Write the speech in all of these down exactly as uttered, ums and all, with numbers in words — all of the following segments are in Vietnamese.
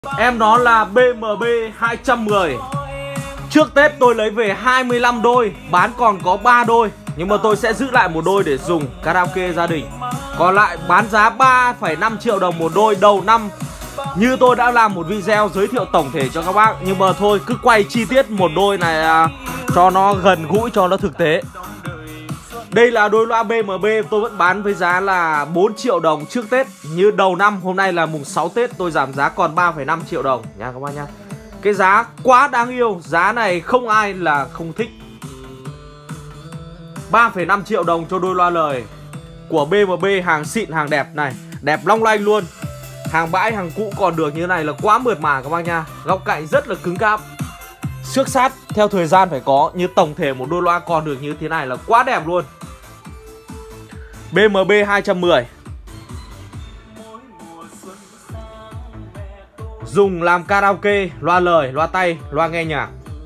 Em nó là B M B hai trăm mười. Trước Tết tôi lấy về hai mươi lăm đôi, bán còn có ba đôi, nhưng mà tôi sẽ giữ lại một đôi để dùng karaoke gia đình. Còn lại bán giá ba phẩy năm triệu đồng một đôi đầu năm. Như tôi đã làm một video giới thiệu tổng thể cho các bác, nhưng mà thôi cứ quay chi tiết một đôi này à, cho nó gần gũi, cho nó thực tế. Đây là đôi loa B M B tôi vẫn bán với giá là bốn triệu đồng trước Tết. Như đầu năm, hôm nay là mùng sáu Tết, tôi giảm giá còn ba phẩy năm triệu đồng nha các bác nha. Cái giá quá đáng yêu, giá này không ai là không thích. ba phẩy năm triệu đồng cho đôi loa lời của B M B, hàng xịn, hàng đẹp này, đẹp long lanh luôn. Hàng bãi, hàng cũ còn được như thế này là quá mượt mà các bác nha. Góc cạnh rất là cứng cáp, xước sát theo thời gian phải có. Như tổng thể một đôi loa còn được như thế này là quá đẹp luôn. B M B hai trăm mười dùng làm karaoke, loa lời, loa tay, loa nghe nhạc.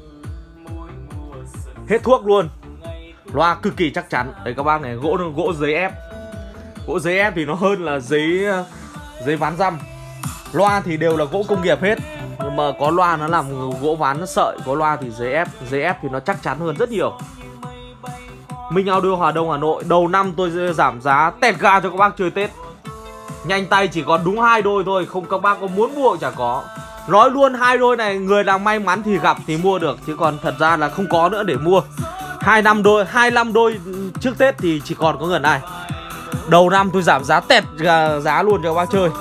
Hết thuốc luôn. Loa cực kỳ chắc chắn. Đấy các bác này, gỗ gỗ giấy ép. Gỗ giấy ép thì nó hơn là giấy giấy ván răm. Loa thì đều là gỗ công nghiệp hết, nhưng mà có loa nó làm gỗ ván nó sợi, có loa thì giấy ép. Giấy ép thì nó chắc chắn hơn rất nhiều. Minh Audio Hà Đông Hà Nội, đầu năm tôi giảm giá tẹt ga cho các bác chơi Tết. Nhanh tay chỉ còn đúng hai đôi thôi, không các bác có muốn mua cũng chả có. Nói luôn hai đôi này người nào may mắn thì gặp thì mua được, chứ còn thật ra là không có nữa để mua. Hai năm đôi, hai mươi lăm đôi trước Tết thì chỉ còn có gần này. Đầu năm tôi giảm giá tẹt giá luôn cho các bác chơi.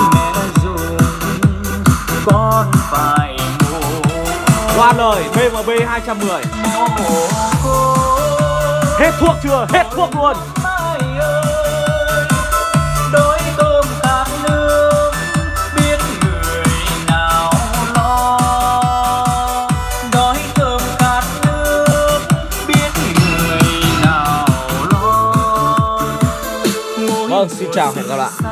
Loa lời B M B hai trăm mười. Hết thuốc chưa? Hết thuốc luôn. Đói cơm khát nước, biết người nào lo. Đói cơm khát nước, biết người nào lo. Vâng, xin chào, hẹn gặp lại.